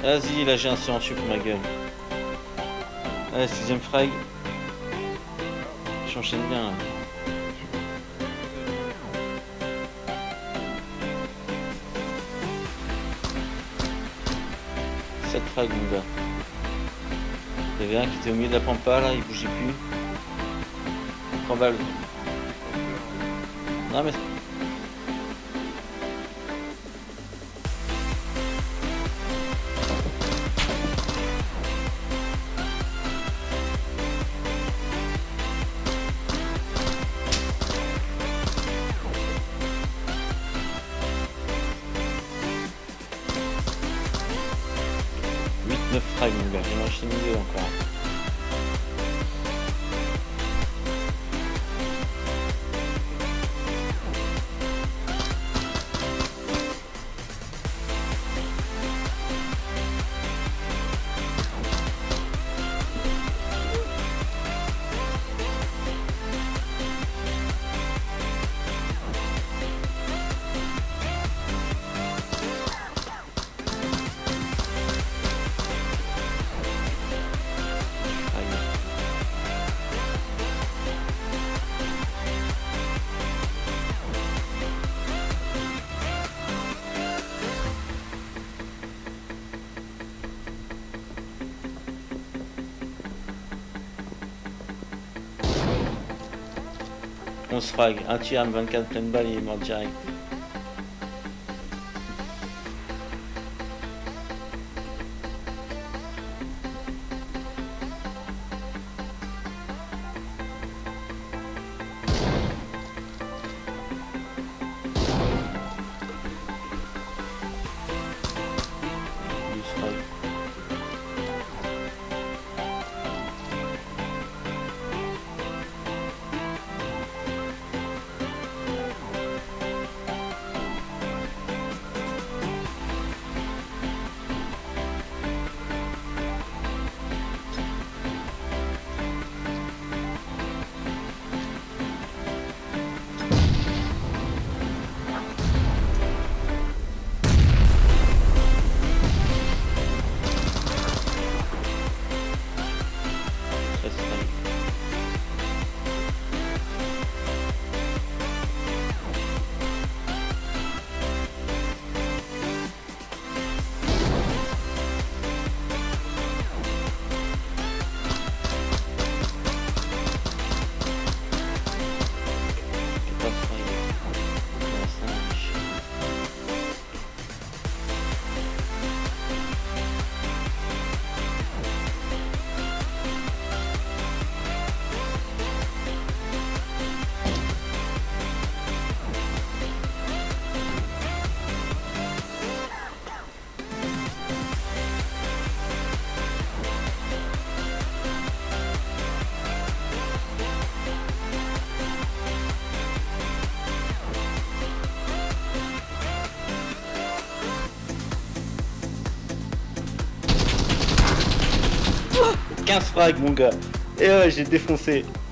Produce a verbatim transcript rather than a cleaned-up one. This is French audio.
Vas-y, là j'ai un silencieux pour ma gueule. Allez, sixième frag. J'enchaîne bien là. sept frags mon gars. Il y avait un qui était au milieu de la pampa là, il bougeait plus. trois balles. Non mais... huit neuf frags mon gars, j'ai enchaîné mieux encore. onze frag, un tir, vingt-quatre pleine balle, il est mort direct. douze frags. quinze frags mon gars. Et ouais, j'ai défoncé.